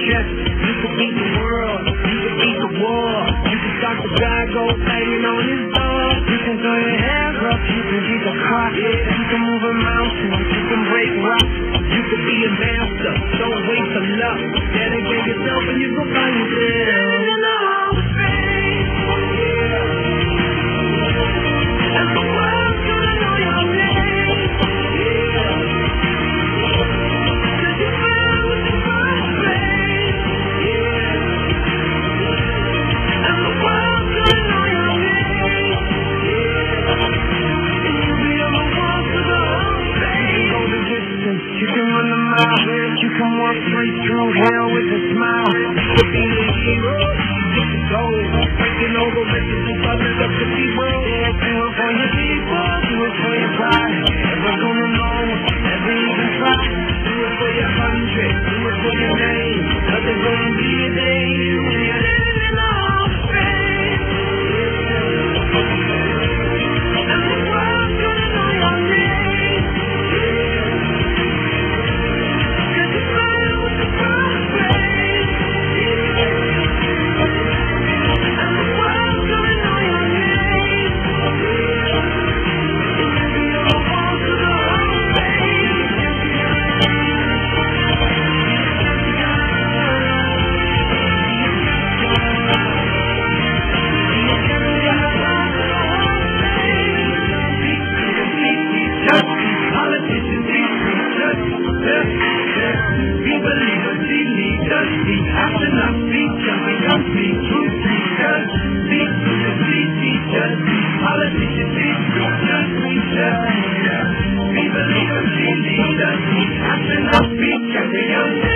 chest. You can beat the world, you can beat the war. You can start the guy go banging on his door. You can throw your hands up, you can beat the clock. You can move a mountain, you can break rocks. You can be a master, don't wait for luck. Dedicate yourself and you can find yourself in the Hall of Fame. And the world's gonna know your name. Cause you fell with the first grade. And the world's gonna know your name. And you'll be on the wall for the whole thing. You can go the distance, you can run the mile. You can walk straight through hell with a smile. You can be a hero, you get the gold. Breaking over messages, others up to people. Do it for your people, do it for your pride. Never gonna know, never even try. Do it for your country, do it for your name. Cause there's gonna be a day when you're living in the Hall of Fame. And the world's gonna know your name. Cause you fell with the first grade. And the world's gonna know your name. And you'll be on the wall for the whole thing. Politicians, teachers, we believe in the leaders, the astronauts, the champions, the true teachers, the teachers, politicians, teachers, we believe in the leaders, the astronauts, the champions.